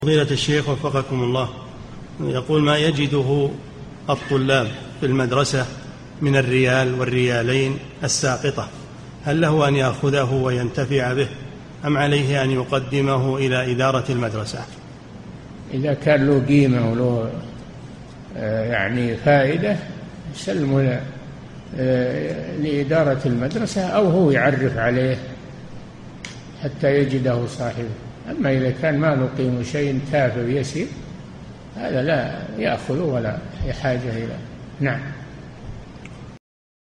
فضيلة الشيخ وفقكم الله، يقول ما يجده الطلاب في المدرسة من الريال والريالين الساقطة، هل له أن يأخذه وينتفع به أم عليه أن يقدمه إلى إدارة المدرسة؟ إذا كان له قيمة وله يعني فائدة سلمه لإدارة المدرسة أو هو يعرف عليه حتى يجده صاحبه. أما إذا كان ما له قيمة شيء تافه يسير هذا لا يأخذ ولا حاجة إليه. نعم.